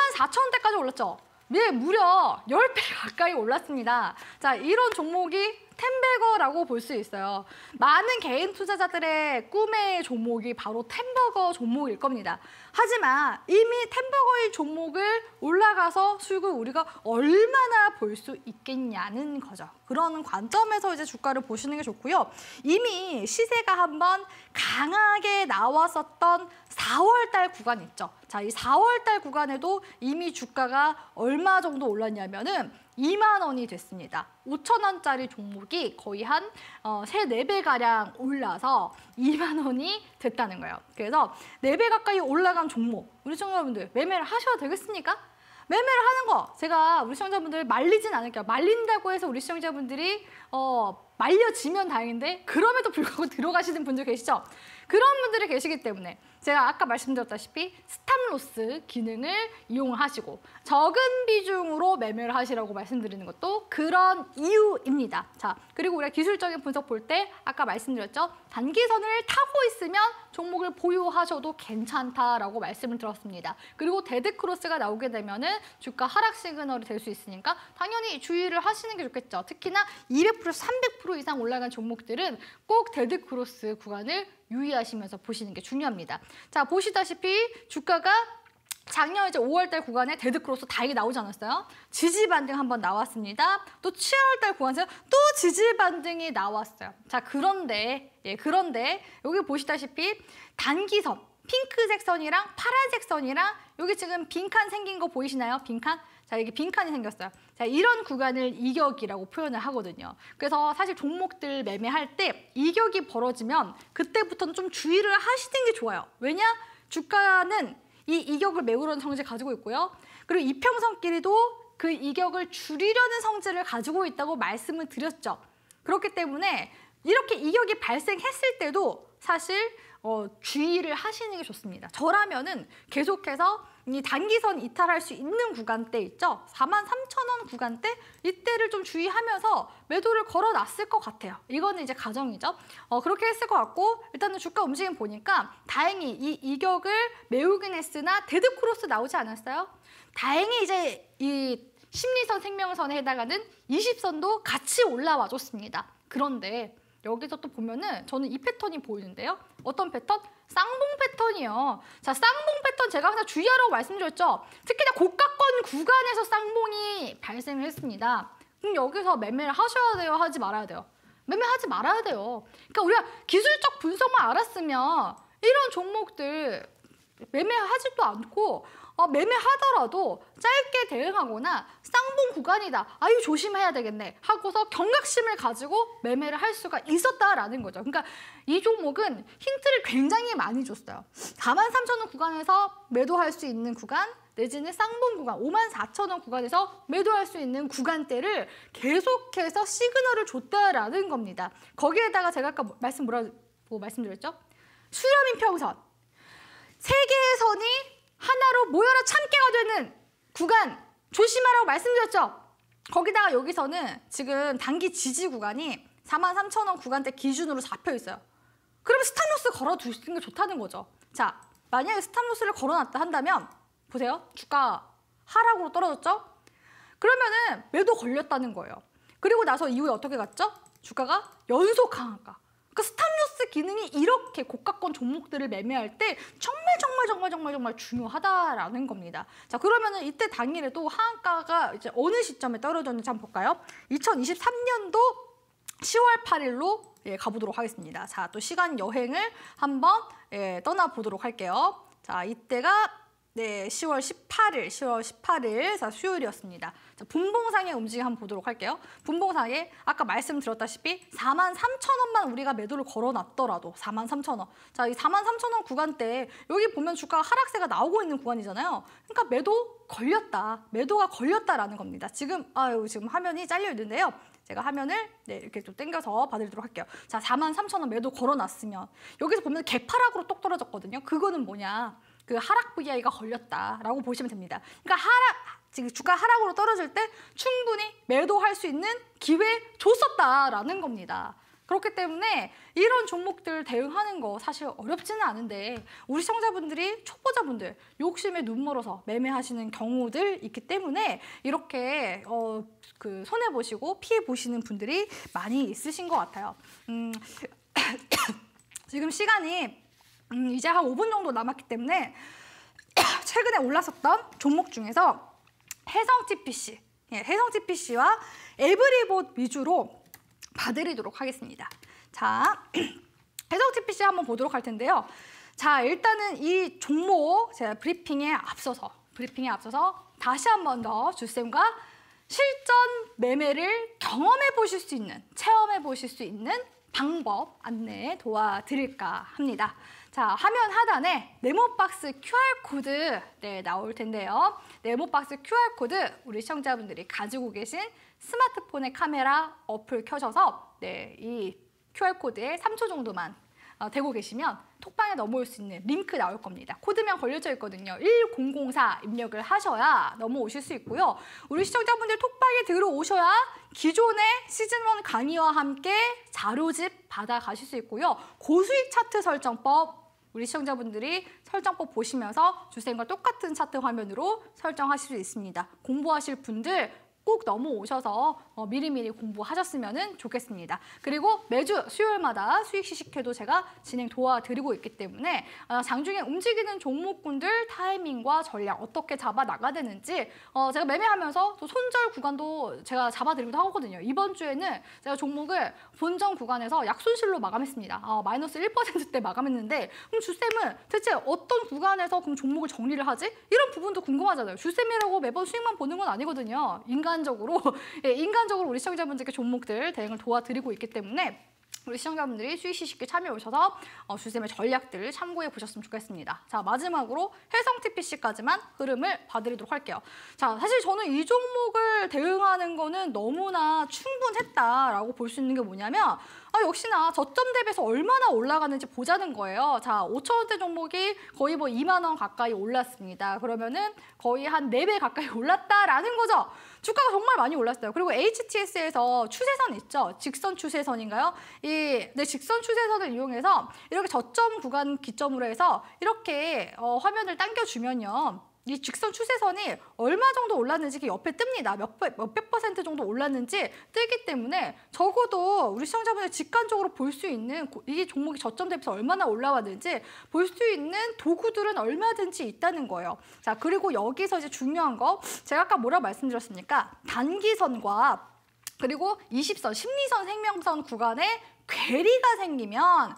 54,000원대까지 올랐죠. 네, 무려 10배 가까이 올랐습니다. 자, 이런 종목이 템베거라고 볼 수 있어요. 많은 개인 투자자들의 꿈의 종목이 바로 템버거 종목일 겁니다. 하지만 이미 템버거의 종목을 올라가서 수익을 우리가 얼마나 볼 수 있겠냐는 거죠. 그런 관점에서 이제 주가를 보시는 게 좋고요. 이미 시세가 한번 강하게 나왔었던 4월달 구간 있죠. 자, 이 4월달 구간에도 이미 주가가 얼마 정도 올랐냐면은 2만 원이 됐습니다. 5천 원짜리 종목이 거의 한 3, 4배가량 올라서 2만 원이 됐다는 거예요. 그래서 4배 가까이 올라간 종목, 우리 시청자분들 매매를 하셔도 되겠습니까? 매매를 하는 거 제가 우리 시청자분들 말리진 않을게요. 말린다고 해서 우리 시청자분들이 말려지면 다행인데 그럼에도 불구하고 들어가시는 분들 계시죠? 그런 분들이 계시기 때문에 제가 아까 말씀드렸다시피 스탑로스 기능을 이용하시고 적은 비중으로 매매를 하시라고 말씀드리는 것도 그런 이유입니다. 자, 그리고 우리가 기술적인 분석 볼 때 아까 말씀드렸죠? 단기선을 타고 있으면 종목을 보유하셔도 괜찮다라고 말씀을 드렸습니다. 그리고 데드크로스가 나오게 되면은 주가 하락 시그널이 될 수 있으니까 당연히 주의를 하시는 게 좋겠죠. 특히나 200%, 300% 이상 올라간 종목들은 꼭 데드크로스 구간을 유의하시면서 보시는 게 중요합니다. 자, 보시다시피 주가가 작년 이제 5월달 구간에 데드크로스 다행히 나오지 않았어요? 지지 반등 한번 나왔습니다. 또 7월달 구간에서 또 지지 반등이 나왔어요. 자, 그런데 여기 보시다시피 단기선 핑크색 선이랑 파란색 선이랑 여기 지금 빈칸 생긴 거 보이시나요? 빈칸? 자, 이게 빈칸이 생겼어요. 자, 이런 구간을 이격이라고 표현을 하거든요. 그래서 사실 종목들 매매할 때 이격이 벌어지면 그때부터는 좀 주의를 하시는 게 좋아요. 왜냐? 주가는 이 이격을 메우려는 성질을 가지고 있고요. 그리고 이평선끼리도 그 이격을 줄이려는 성질을 가지고 있다고 말씀을 드렸죠. 그렇기 때문에 이렇게 이격이 발생했을 때도 사실 주의를 하시는 게 좋습니다. 저라면은 계속해서 이 단기선 이탈할 수 있는 구간대 있죠? 43,000원 구간대 이때를 좀 주의하면서 매도를 걸어놨을 것 같아요. 이거는 이제 가정이죠. 그렇게 했을 것 같고 일단은 주가 움직임 보니까 다행히 이 이격을 메우긴 했으나 데드크로스 나오지 않았어요? 다행히 이제 이 심리선 생명선에 해당하는 20선도 같이 올라와 줬습니다. 그런데 여기서 또 보면은 저는 이 패턴이 보이는데요. 어떤 패턴? 쌍봉 패턴이요. 자, 쌍봉 패턴 제가 항상 주의하라고 말씀드렸죠. 특히나 고가권 구간에서 쌍봉이 발생을 했습니다. 그럼 여기서 매매를 하셔야 돼요? 하지 말아야 돼요? 매매하지 말아야 돼요. 그러니까 우리가 기술적 분석만 알았으면 이런 종목들 매매하지도 않고 매매하더라도 짧게 대응하거나 쌍봉 구간이다. 아유 조심해야 되겠네 하고서 경각심을 가지고 매매를 할 수가 있었다라는 거죠. 그러니까 이 종목은 힌트를 굉장히 많이 줬어요. 43,000원 구간에서 매도할 수 있는 구간 내지는 쌍봉 구간 54,000원 구간에서 매도할 수 있는 구간대를 계속해서 시그널을 줬다라는 겁니다. 거기에다가 제가 아까 말씀드렸죠? 수렴 이평선. 세 개의 선이 하나로 모여라 참깨가 되는 구간 조심하라고 말씀드렸죠. 거기다가 여기서는 지금 단기 지지 구간이 43,000원 구간대 기준으로 잡혀 있어요. 그럼 스탑로스 걸어두시는 게 좋다는 거죠. 자, 만약에 스탑로스를 걸어놨다 한다면 보세요. 주가 하락으로 떨어졌죠? 그러면은 매도 걸렸다는 거예요. 그리고 나서 이후에 어떻게 갔죠? 주가가 연속 강하가. 그러니까 스탑로스 기능이 이렇게 고가권 종목들을 매매할 때 정말 중요하다라는 겁니다. 자, 그러면은 이때 당일에도 하한가가 이제 어느 시점에 떨어졌는지 한번 볼까요? 2023년도 10월 8일로 가보도록 하겠습니다. 자, 또 시간 여행을 한번 떠나보도록 할게요. 자, 이때가 10월 18일 자, 수요일이었습니다. 자, 분봉상의 움직임 한번 보도록 할게요. 분봉상에 아까 말씀드렸다시피 43,000원만 우리가 매도를 걸어놨더라도 43,000원. 자, 이 43,000원 구간대 여기 보면 주가가 하락세가 나오고 있는 구간이잖아요. 그러니까 매도가 걸렸다라는 겁니다. 지금 지금 화면이 잘려 있는데요. 제가 화면을 이렇게 좀 당겨서 봐드리도록 할게요. 자, 43,000원 매도 걸어놨으면 여기서 보면 개파락으로 똑 떨어졌거든요. 그거는 뭐냐? 그 하락 VI가 걸렸다라고 보시면 됩니다. 그러니까 지금 주가 하락으로 떨어질 때 충분히 매도할 수 있는 기회 줬었다라는 겁니다. 그렇기 때문에 이런 종목들 대응하는 거 사실 어렵지는 않은데 우리 시청자분들이 초보자분들 욕심에 눈멀어서 매매하시는 경우들 있기 때문에 이렇게 손해보시고 피해보시는 분들이 많이 있으신 것 같아요. 지금 시간이 이제 한 5분 정도 남았기 때문에 최근에 올랐었던 종목 중에서 혜성TPC, 혜성TPC와 에브리봇 위주로 봐드리도록 하겠습니다. 자, 혜성TPC 한번 보도록 할 텐데요. 자, 일단은 이 종목 제가 브리핑에 앞서서 다시 한번 더 주쌤과 실전 매매를 경험해 보실 수 있는, 체험해 보실 수 있는 방법 안내 도와드릴까 합니다. 자, 화면 하단에 네모박스 QR코드 나올 텐데요. 네모박스 QR코드 우리 시청자분들이 가지고 계신 스마트폰의 카메라 어플 켜셔서 이 QR코드에 3초 정도만 대고 계시면 톡방에 넘어올 수 있는 링크 나올 겁니다. 코드명 걸려져 있거든요. 1004 입력을 하셔야 넘어오실 수 있고요. 우리 시청자분들 톡방에 들어오셔야 기존의 시즌1 강의와 함께 자료집 받아가실 수 있고요. 고수익 차트 설정법 우리 시청자분들이 설정법 보시면서 주쌤과 똑같은 차트 화면으로 설정하실 수 있습니다. 공부하실 분들 꼭 넘어오셔서 미리미리 공부하셨으면 좋겠습니다. 그리고 매주 수요일마다 수익 시식회도 제가 진행 도와드리고 있기 때문에 장중에 움직이는 종목군들 타이밍과 전략 어떻게 잡아 나가야 되는지 제가 매매하면서 또 손절 구간도 제가 잡아드리기도 하거든요. 이번 주에는 제가 종목을 본전 구간에서 약손실로 마감했습니다. 마이너스 1%대 마감했는데 그럼 주쌤은 대체 어떤 구간에서 그럼 종목을 정리를 하지? 이런 부분도 궁금하잖아요. 주쌤이라고 매번 수익만 보는 건 아니거든요. 인간적으로 우리 시청자분들께 종목들 대응을 도와드리고 있기 때문에 우리 시청자분들이 수익 시식회 참여해 오셔서 주쌤의 전략들을 참고해 보셨으면 좋겠습니다. 자, 마지막으로 혜성TPC까지만 흐름을 봐드리도록 할게요. 자, 사실 저는 이 종목을 대응하는 거는 너무나 충분했다라고 볼 수 있는 게 뭐냐면 역시나 저점 대비해서 얼마나 올라가는지 보자는 거예요. 자, 5,000원대 종목이 거의 2만 원 가까이 올랐습니다. 그러면은 거의 한 4배 가까이 올랐다라는 거죠. 주가가 정말 많이 올랐어요. 그리고 HTS에서 추세선 있죠? 직선 추세선인가요? 직선 추세선을 이용해서 이렇게 저점 구간 기점으로 해서 이렇게 화면을 당겨주면요. 이 직선 추세선이 얼마 정도 올랐는지 옆에 뜹니다. 몇백 퍼센트 정도 올랐는지 뜨기 때문에 적어도 우리 시청자분들 직관적으로 볼 수 있는 이 종목이 저점 대비해서 얼마나 올라왔는지 볼 수 있는 도구들은 얼마든지 있다는 거예요. 자, 그리고 여기서 이제 중요한 거 제가 아까 뭐라고 말씀드렸습니까? 단기선과 그리고 20선, 심리선, 생명선 구간에 괴리가 생기면은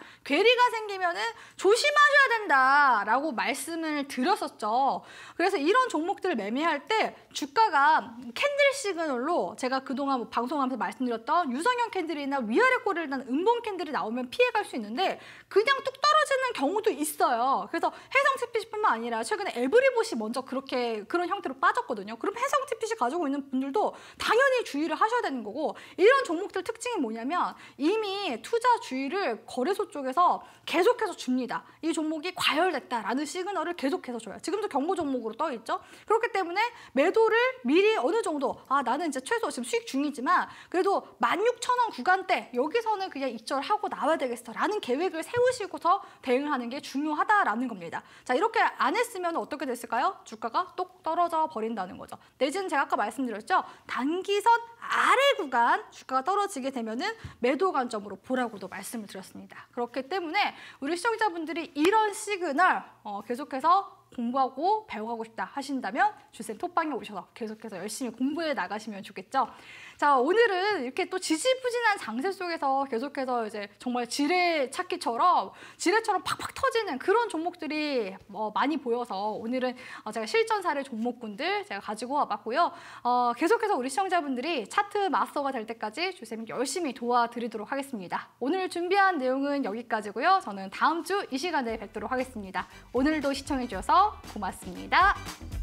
조심하셔야 된다라고 말씀을 드렸었죠. 그래서 이런 종목들을 매매할 때 주가가 캔들 시그널로 제가 그동안 방송하면서 말씀드렸던 유성형 캔들이나 위아래 꼬리를 단 음봉 캔들이 나오면 피해갈 수 있는데 그냥 뚝 떨어지는 경우도 있어요. 그래서 혜성TPC뿐만 아니라 최근에 에브리봇이 먼저 그런 형태로 빠졌거든요. 그럼 혜성TPC 가지고 있는 분들도 당연히 주의를 하셔야 되는 거고 이런 종목들 특징이 뭐냐면 이미 투자 주의를 거래소 쪽에서 계속해서 줍니다. 이 종목이 과열됐다라는 시그널을 계속해서 줘요. 지금도 경고 종목으로 떠 있죠. 그렇기 때문에 매도를 미리 어느 정도 나는 이제 최소 지금 수익 중이지만 그래도 16,000원 구간대 여기서는 그냥 익절하고 나와야 되겠어라는 계획을 세우시고서 대응하는 게 중요하다라는 겁니다. 자, 이렇게 안 했으면 어떻게 됐을까요? 주가가 똑 떨어져 버린다는 거죠. 내지는 제가 아까 말씀드렸죠. 단기선 아래 구간 주가가 떨어지게 되면은 매도 관점으로 보라고도 말씀을 드렸습니다. 그렇기 때문에 우리 시청자분들이 이런 시그널 계속해서 공부하고 배워가고 싶다 하신다면 주쌤 톡방에 오셔서 계속해서 열심히 공부해 나가시면 좋겠죠. 자, 오늘은 이렇게 또 지지부진한 장세 속에서 계속해서 이제 정말 지뢰처럼 팍팍 터지는 그런 종목들이 많이 보여서 오늘은 제가 실전 사례 종목군들 제가 가지고 와봤고요. 계속해서 우리 시청자분들이 차트 마스터가 될 때까지 주쌤이 열심히 도와드리도록 하겠습니다. 오늘 준비한 내용은 여기까지고요. 저는 다음 주 이 시간에 뵙도록 하겠습니다. 오늘도 시청해 주셔서 고맙습니다.